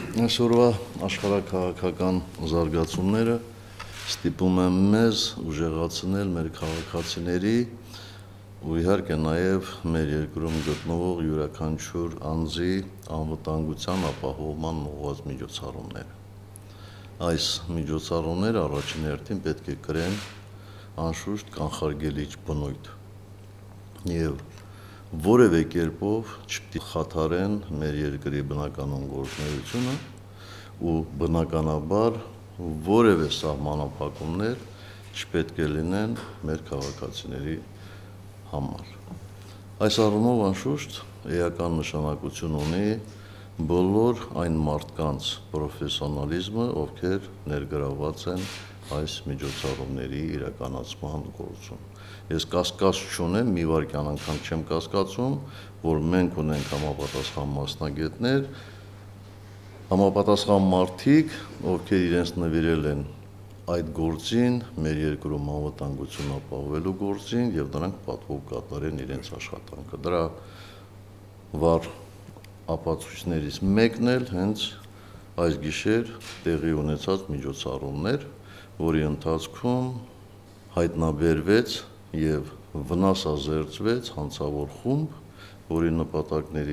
Այսօրվա աշխարհաքաղաքական զարգացումները ստիպում են մեզ ուժեղացնել մեր քաղաքացիների ու իհարկե նաև մեր երկրում գտնվող յուրաքանչյուր անձի անվտանգության ապահովման ուղղված միջոցառումները։ Այս միջոցառումները առաջին հերթին պետք է կրեն անշուշտ կանխարգելիչ բնույթ եւ որևէ կերպով չպետք է խաթարեն մեր երկրի բնականոն գործունեությունը ու բնականաբար որևէ սահմանափակումներ չպետք է լինեն մեր քաղաքացիների համար։ Այս առումով անշուշտ էական նշանակություն ունի բոլոր այն մարդկանց պրոֆեսիոնալիզմը, ովքեր ներգրավված են այս միջոցառումների իրականացման գործում։ Ես կասկած չունեմ, մի վայրկյան անգամ չեմ կասկածում, որ մենք ունենք համապատասխան մասնագետներ, համապատասխան մարդիկ, ովքեր իրենց նվիրել են այդ գործին, մեր երկրում անվտանգություն ապահովելու գործին եւ նրանք պատվով կատարեն իրենց աշխատանքը։ Դրա վառ ապացույցներից մեկն էլ հենց այս գիշեր տեղի ունեցած միջոցառումներ, որի ընթացքում հայտնաբերվեց եւ վնասազերծվեց հանցավոր խումբ, որի նպատակների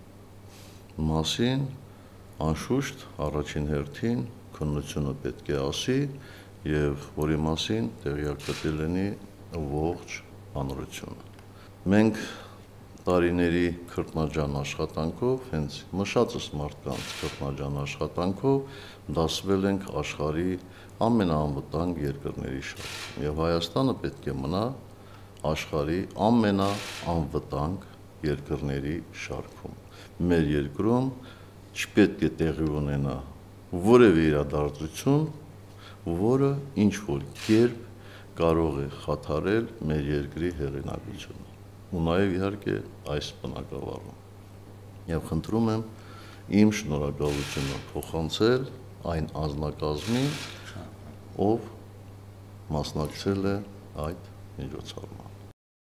մասին անշուշտ առաջին հերթին քննությունը պետք է ասի եւ որի մասին տեղյակ պետք է լինի ողջ հանրությունը։ Մենք տարիների քրտնաջան աշխատանքով, հենց մշածս մարդկանց քրտնաջան աշխատանքով դասվել ենք աշխարհի ամենաանվտանգ երկրների շարքում եւ Հայաստանը պետք է մնա աշխարհի ամենաանվտանգ երկրների շարքում։ Մեր երկրում չպետք է տեղի ունենա որևէ իրադարձություն, որը ինչ որ կերպ կարող է խաթարել մեր երկրի հեղինակությունը ու նաև իհարկե այս բնակավարում։ Եվ խնդրում եմ իմ շնորհակալությունը փոխանցել այն անձնակազմին, ով մասնակցել է այդ միջոցառմանը։